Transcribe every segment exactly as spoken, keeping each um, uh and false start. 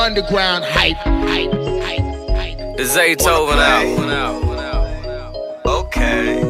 underground hype. Hype, hype, hype. The Zaytoven out. Okay.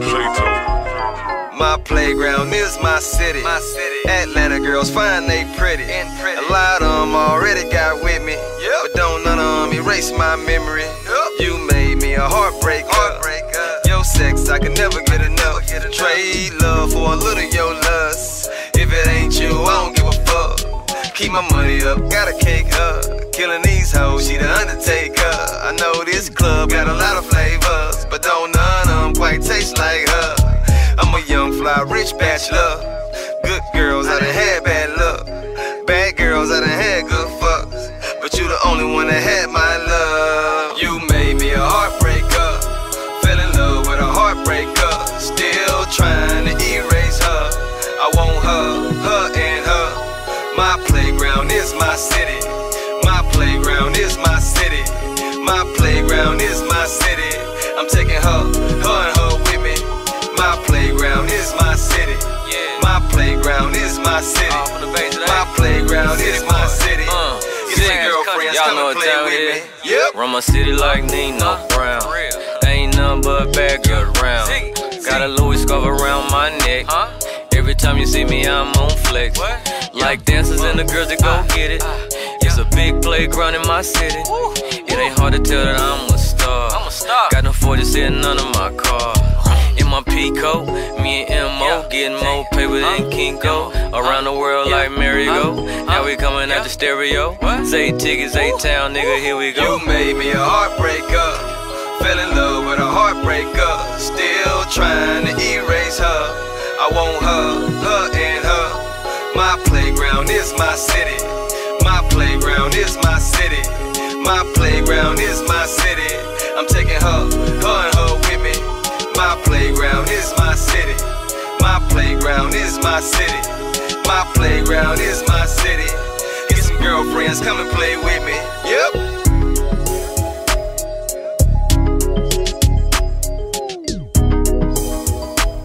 My playground is my city. My city. Atlanta girls find they pretty. And pretty. A lot of them already got with me. Yep. But don't none of them erase my memory. Yep. You made me a heartbreaker. Heartbreaker. Your sex, I can never get enough. Get enough. Trade love for a little your lust. If it ain't you, I don't give a fuck. Keep my money up, got a cake up. Killing these hoes, she the Undertaker. I know this club got a lot of flavors, but don't none of them quite taste like her. I'm a young, fly, rich bachelor. Good girls, I done had bad luck. Bad girls, I done had good fucks. But you the only one that had my love. You made me a heartbreaker. Fell in love with a heartbreaker. Still trying to erase her. I want her, her and her. My playground is my city. My playground is my city. My playground is my city. I'm taking her, her and her with me. My playground is my city. My playground is my city. My playground is my city. Get some girlfriends, come and play with me. Yep. Run my city like Nino Brown. Ain't nothing but bad girls around. Got a Louis scarf around my neck. Every time you see me, I'm on flex. Like dancers and the girls that go get it. It's a big playground in my city. It ain't hard to tell that I'm a star. Got no forty sitting under my car. In my Pico, me and M O getting more paper than Kinko. Around the world like merry-go. Now we coming out the stereo. Say tickets, A-Town, nigga, here we go. You made me a heartbreaker. Fell in love with a heartbreaker. Still trying to erase her. I want her, her and her. My playground is my city. My playground is my city. My playground is my city. I'm taking her, her and her with me. My playground is my city. My playground is my city. My playground is my city. Get some girlfriends, come and play with me. Yep.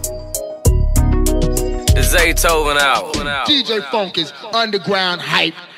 The Zaytoven out. D J Funk is underground hype.